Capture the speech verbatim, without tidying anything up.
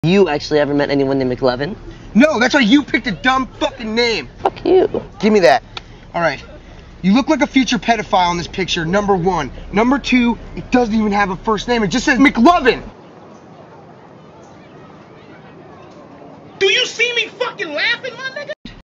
You actually ever met anyone named McLovin? No, that's why you picked a dumb fucking name. Fuck you. Give me that. All right. You look like a future pedophile in this picture, number one. Number two, it doesn't even have a first name. It just says McLovin. Do you see me fucking laughing, my nigga?